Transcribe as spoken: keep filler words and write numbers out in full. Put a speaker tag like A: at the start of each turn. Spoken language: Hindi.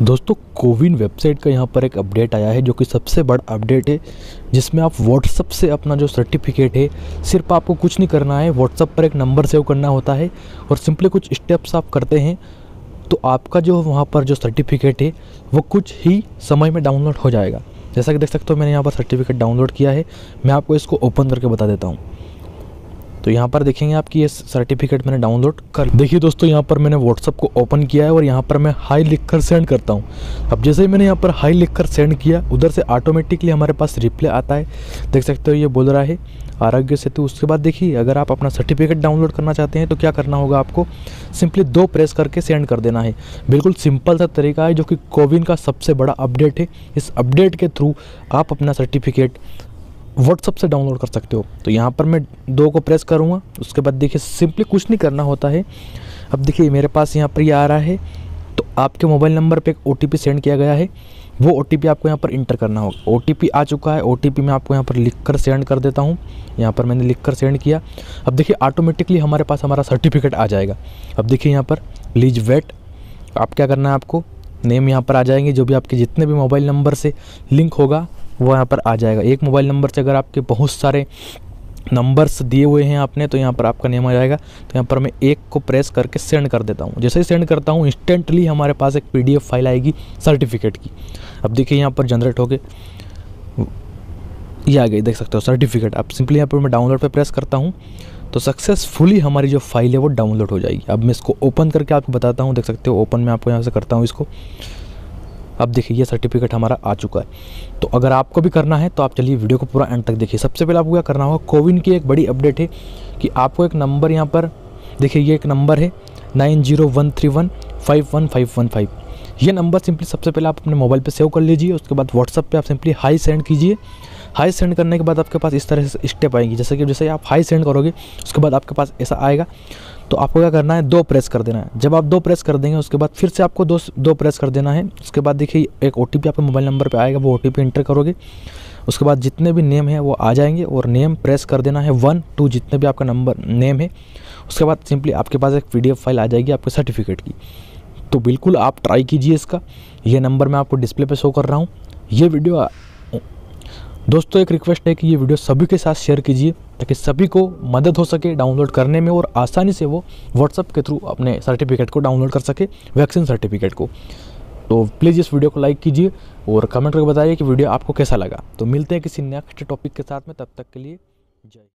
A: दोस्तों कोविन वेबसाइट का यहाँ पर एक अपडेट आया है जो कि सबसे बड़ा अपडेट है, जिसमें आप व्हाट्सअप से अपना जो सर्टिफिकेट है, सिर्फ आपको कुछ नहीं करना है, व्हाट्सअप पर एक नंबर सेव करना होता है और सिंपली कुछ स्टेप्स आप करते हैं तो आपका जो वहाँ पर जो सर्टिफिकेट है वो कुछ ही समय में डाउनलोड हो जाएगा। जैसा कि देख सकते हो मैंने यहाँ पर सर्टिफिकेट डाउनलोड किया है। मैं आपको इसको ओपन करके बता देता हूँ। तो यहाँ पर देखेंगे आपकी ये सर्टिफिकेट मैंने डाउनलोड कर। देखिए दोस्तों, यहाँ पर मैंने व्हाट्सअप को ओपन किया है और यहाँ पर मैं हाई लिखकर सेंड करता हूँ। अब जैसे ही मैंने यहाँ पर हाई लिखकर सेंड किया, उधर से ऑटोमेटिकली हमारे पास रिप्लाई आता है। देख सकते हो ये बोल रहा है आरोग्य सेतु। उसके बाद देखिए, अगर आप अपना सर्टिफिकेट डाउनलोड करना चाहते हैं तो क्या करना होगा, आपको सिंपली दो प्रेस करके सेंड कर देना है। बिल्कुल सिंपल सा तरीका है जो कि कोविन का सबसे बड़ा अपडेट है। इस अपडेट के थ्रू आप अपना सर्टिफिकेट व्हाट्सअप से डाउनलोड कर सकते हो। तो यहाँ पर मैं दो को प्रेस करूँगा। उसके बाद देखिए सिंपली कुछ नहीं करना होता है। अब देखिए मेरे पास यहाँ पर ये आ रहा है, तो आपके मोबाइल नंबर पे एक ओ टी पी सेंड किया गया है। वो ओ टी पी आपको यहाँ पर इंटर करना होगा। ओ टी पी आ चुका है। ओ टी पी मैं आपको यहाँ पर लिख कर सेंड कर देता हूँ। यहाँ पर मैंने लिख कर सेंड किया। अब देखिए ऑटोमेटिकली हमारे पास हमारा सर्टिफिकेट आ जाएगा। अब देखिए यहाँ पर प्लीज वेट, आप क्या करना है, आपको नेम यहाँ पर आ जाएंगे। जो भी आपके जितने भी मोबाइल नंबर से लिंक होगा वो यहाँ पर आ जाएगा। एक मोबाइल नंबर से अगर आपके बहुत सारे नंबर्स दिए हुए हैं आपने, तो यहाँ पर आपका नेम आ जाएगा। तो यहाँ पर मैं एक को प्रेस करके सेंड कर देता हूँ। जैसे ही सेंड करता हूँ, इंस्टेंटली हमारे पास एक पीडीएफ फाइल आएगी सर्टिफिकेट की। अब देखिए यहाँ पर जनरेट हो गए, ये आ गई, देख सकते हो सर्टिफिकेट। अब सिंपली यहाँ पर मैं डाउनलोड पे प्रेस करता हूँ तो सक्सेसफुली हमारी जो फाइल है वो डाउनलोड हो जाएगी। अब मैं इसको ओपन करके आपको बताता हूँ। देख सकते हो ओपन मैं आपको यहाँ से करता हूँ इसको। अब देखिए ये सर्टिफिकेट हमारा आ चुका है। तो अगर आपको भी करना है तो आप चलिए वीडियो को पूरा एंड तक देखिए। सबसे पहले आपको क्या करना होगा, कोविन की एक बड़ी अपडेट है कि आपको एक नंबर यहाँ पर देखिए, ये एक नंबर है nine zero one three one five one five one five. ये नंबर सिंपली सबसे पहले आप अपने मोबाइल पे सेव कर लीजिए। उसके बाद व्हाट्सअप पे आप सिंपली हाई सेंड कीजिए। हाई सेंड करने के बाद आपके पास इस तरह से स्टेप आएंगी। जैसे कि जैसे आप हाई सेंड करोगे उसके बाद आपके पास ऐसा आएगा। तो आपको क्या करना है, दो प्रेस कर देना है। जब आप दो प्रेस कर देंगे उसके बाद फिर से आपको दो दो प्रेस कर देना है। उसके बाद देखिए एक ओ टी पी आपके मोबाइल नंबर पे आएगा, वो ओ टी पी इंटर करोगे। उसके बाद जितने भी नेम है वो आ जाएंगे और नेम प्रेस कर देना है वन टू, जितने भी आपका नंबर नेम है। उसके बाद सिंपली आपके पास एक पी डी एफ फाइल आ जाएगी आपके सर्टिफिकेट की। तो बिल्कुल आप ट्राई कीजिए इसका। ये नंबर मैं आपको डिस्प्ले पे शो कर रहा हूँ। ये वीडियो दोस्तों, एक रिक्वेस्ट है कि ये वीडियो सभी के साथ शेयर कीजिए ताकि सभी को मदद हो सके डाउनलोड करने में और आसानी से वो व्हाट्सअप के थ्रू अपने सर्टिफिकेट को डाउनलोड कर सके, वैक्सीन सर्टिफिकेट को। तो प्लीज़ इस वीडियो को लाइक कीजिए और कमेंट करके बताइए कि वीडियो आपको कैसा लगा। तो मिलते हैं किसी नेक्स्ट टॉपिक के साथ में, तब तक के लिए जय।